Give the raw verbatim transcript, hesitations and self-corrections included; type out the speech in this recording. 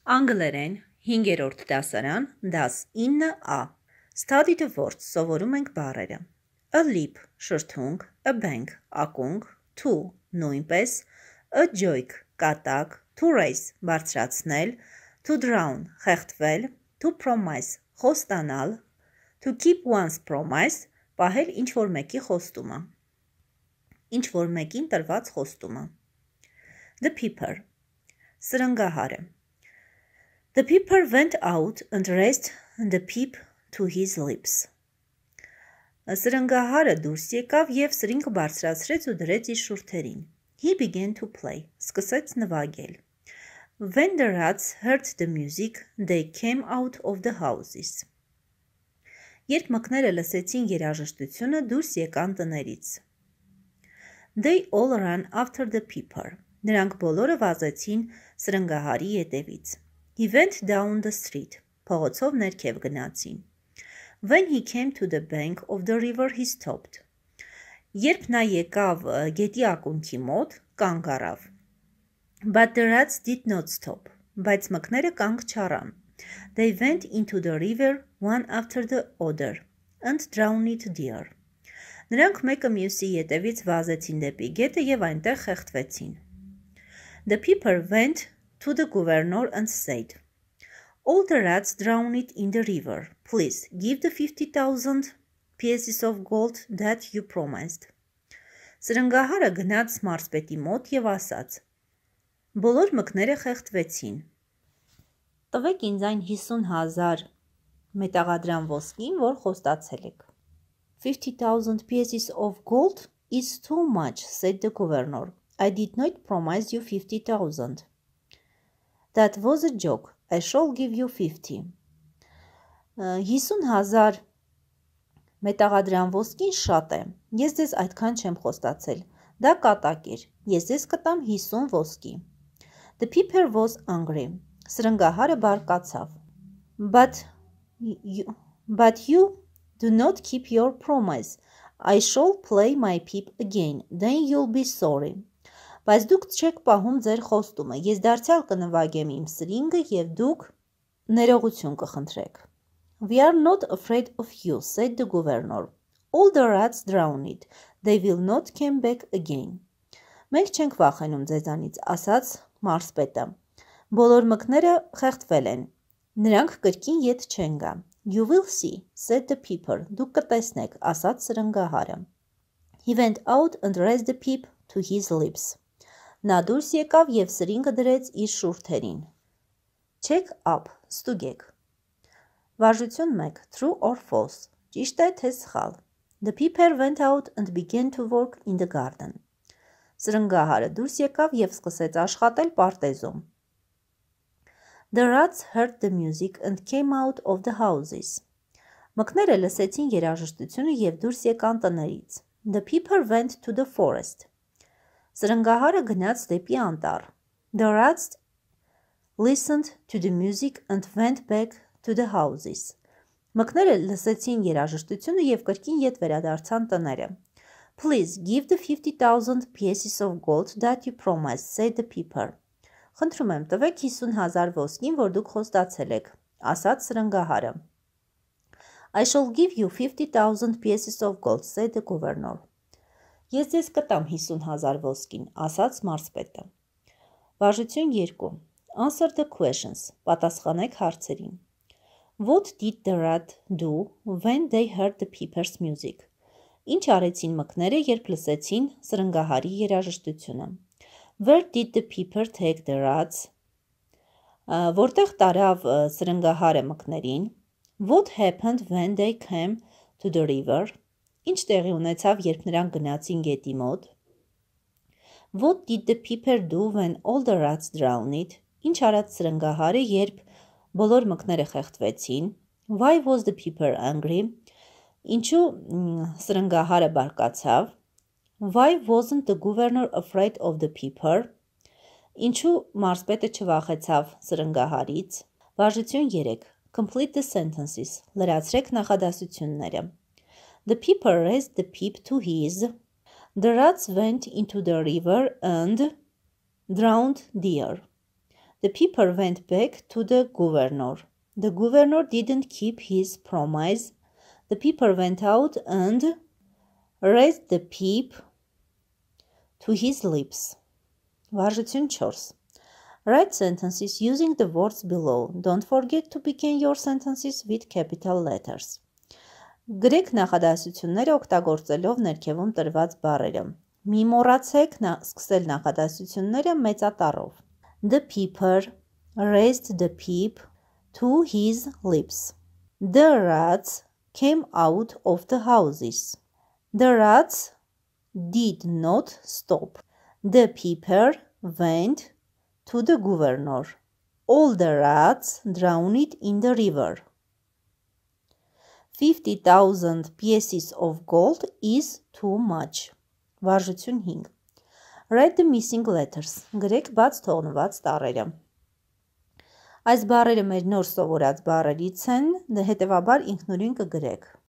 Անգլերեն հինգերորդ դասարան դաս ինը ա Study the words սովորում ենք բառերը A leap շրթունք A bank ակունք To նույնպես A joke կատակ To raise բարձրացնել To drown խեղդվել To promise խոստանալ To keep one's promise պահել ինչ-որ մեկի խոստումը ինչ-որ մեկին տրված խոստումը The peeper սրնգահարը The peeper went out and raised the peep to his lips. Սրնգահարը դուրս եկավ և սրինգը բարձրացրեց ու դրեց իր շուրթերին. He began to play. Սկսեց նվագել. When the rats heard the music, they came out of the houses. Երբ մկները լսեցին երաժշտությունը, դուրս եկան տներից. They all ran after the peeper. Նրանք բոլորը վազեցին սրնգահարի ետևից. He went down the street. Փողոցով ներքև գնացին. When he came to the bank of the river, he stopped. Երբ նա եկավ գետի ակունքի մոտ, կանգ առավ. But the rats did not stop. Բայց մկները կանգ չառան. They went into the river one after the other and drowned there. Նրանք մեկը մյուսի ետևից վազեցին դեպի գետը և այնտեղ խեղդվեցին. The peeper went to the governor and said, All the rats drowned in the river. Please give the fifty thousand pieces of gold that you promised. Սրնգահարը գնաց մարզպետի մոտ և ասաց. Բոլոր մկները խեղդվեցին. Տվեք ինձ այն հիսուն հազար մետաղադրամ ոսկին, որ խոստացել եք. Fifty thousand pieces of gold is too much, said the governor. I did not promise you fifty thousand. That was a joke. I shall give you fifty. Հիսուն հազար մետաղադրամ ոսկին շատ է. Ես ձեզ այդքան չեմ խոստացել. Դա կատակ էր. Ես ձեզ կտամ հիսուն ոսկի. The peeper was angry. Սրնգահարը բարկացավ. But you, but you do not keep your promise. I shall play my peep again. Then you'll be sorry. Բայց դուք չեք պահում ձեր խոստումը. Ես դարձյալ կնվագեմ իմ սրինգը և դուք ներողություն կխնդրեք. We are not afraid of you, said the governor. All the rats drowned. They will not come back again. Մենք չենք վախենում ձեզանից, ասաց մարզպետը. Բոլոր մկները խեղդվել են. Նրանք կրկին ետ չեն գա. You will see, said the peeper. Դուք կտեսնեք, ասաց սրնգահարը. He went out and raised the peep to his lips. Նա դուրս եկավ և սրինգը դրեց իր շուրթերին. Check up, ստուգեք. Վարժություն մեկ. True or false. Ճիշտ է թե սխալ. The peeper went out and began to work in the garden. Սրնգահարը դուրս եկավ և սկսեց աշխատել պարտեզում. The rats heard the music and came out of the houses. Մկները լսեցին երաժշտությունը և դուրս եկան տներից. The peeper went to the forest. Սրնգահարը գնաց դեպի անտառ. The rats listened to the music and went back to the houses. Մկները լսեցին երաժշտությունը և կրկին ետ վերադարձան տները. Please give the fifty thousand pieces of gold that you promised, said the peeper. Խնդրում եմ տվեք հիսուն հազար ոսկին, որ դուք խոստացել եք, ասաց սրնգահարը. I shall give you fifty thousand pieces of gold, said the governor. Ես ձեզ կտամ հիսուն հազար ոսկին, ասաց մարզպետը. Վարժություն երկու. Answer the questions. Պատասխանեք հարցերին. What did the rat do when they heard the peeper's music? Ինչ արեցին մկները, երբ լսեցին սրնգահարի երաժշտությունը? Where did the peeper take the rats? Որտեղ տարավ սրնգահարը մկներին? What happened when they came to the river? Ինչ տեղի ունեցավ, երբ նրանք գնացին գետի մոտ? What did the peeper do when all the rats drowned? Ինչ արած սրնգահարը, երբ բոլոր մկները խեղդվեցին? Why was the peeper angry? Ինչու սրնգահարը բարկացավ? Why wasn't the governor afraid of the peeper? Ինչու մարզպետը չվախեցավ սրնգահարից? Վարժություն երեք. Complete the sentences. Լրացրեք նախադասությունները. The peeper raised the peep to his. The rats went into the river and drowned there. The people went back to the governor. The governor didn't keep his promise. The people went out and raised the peep to his lips. Վարժություն չորս. Write sentences using the words below. Don't forget to begin your sentences with capital letters. Գրեք նախադասությունները օգտագործելով ներքևում տրված բառերը. Մի մոռացեք սկսել նախադասությունները մեծատառով. The people raised the peep to his lips. The rats came out of the houses. The rats did not stop. The people went to the governor. All the rats drowned in the river. fifty thousand pieces of gold is too much. Վարժություն հինգ. Write the missing letters. Գրեք բաց թողնված տառերը. Այս բառերը մեր նոր սովորած բառերից են, հետևաբար ինքնուրույն կգրեք.